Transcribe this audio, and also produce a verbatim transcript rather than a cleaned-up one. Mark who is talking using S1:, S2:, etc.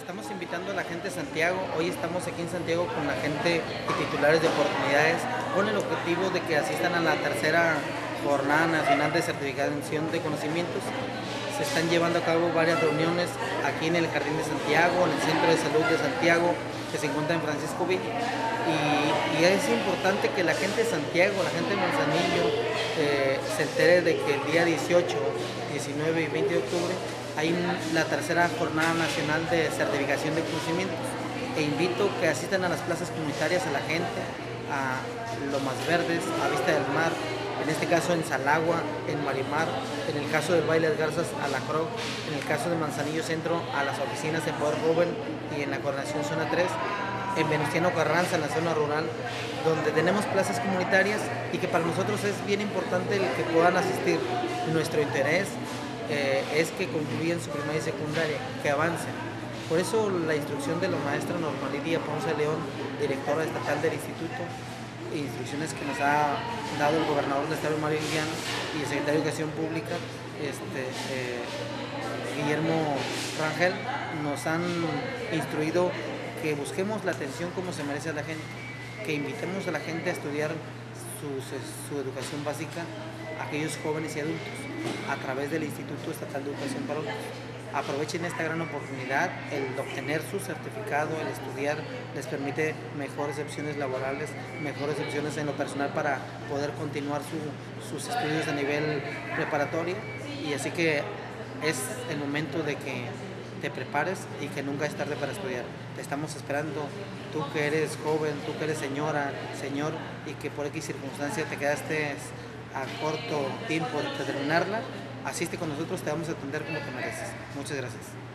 S1: Estamos invitando a la gente de Santiago. Hoy estamos aquí en Santiago con la gente y titulares de oportunidades con el objetivo de que asistan a la tercera Jornada Nacional de Certificación de Conocimientos. Se están llevando a cabo varias reuniones aquí en el Jardín de Santiago, en el Centro de Salud de Santiago, que se encuentra en Francisco Villa. Y, y es importante que la gente de Santiago, la gente de Manzanillo, eh, se entere de que el día dieciocho, diecinueve y veinte de octubre hay la tercera Jornada Nacional de Certificación de Conocimientos. E invito que asistan a las plazas comunitarias, a la gente, a Lomas Verdes, a Vista del Mar, en este caso en Salagua, en Marimar, en el caso del Baile de Garzas a la Croc, en el caso de Manzanillo Centro a las oficinas de Poder Joven y en la Coordinación Zona tres, en Venustiano Carranza, en la zona rural, donde tenemos plazas comunitarias y que para nosotros es bien importante el que puedan asistir. Nuestro interés eh, es que concluyan su primaria y secundaria, que avancen. Por eso la instrucción de la maestra Norma Lidia Ponce León, directora estatal del instituto, instrucciones que nos ha dado el gobernador del estado Mario Guillán y el secretario de Educación Pública, este, eh, Guillermo Rangel, nos han instruido que busquemos la atención como se merece a la gente, que invitemos a la gente a estudiar su, su educación básica, a aquellos jóvenes y adultos, a través del Instituto Estatal de Educación para Adultos. Aprovechen esta gran oportunidad. El obtener su certificado, el estudiar, les permite mejores opciones laborales, mejores opciones en lo personal para poder continuar su, sus estudios a nivel preparatorio. Y así que es el momento de que te prepares y que nunca es tarde para estudiar. Te estamos esperando, tú que eres joven, tú que eres señora, señor, y que por X circunstancia te quedaste a corto tiempo de terminarla. Asiste con nosotros, te vamos a atender como te mereces. Muchas gracias.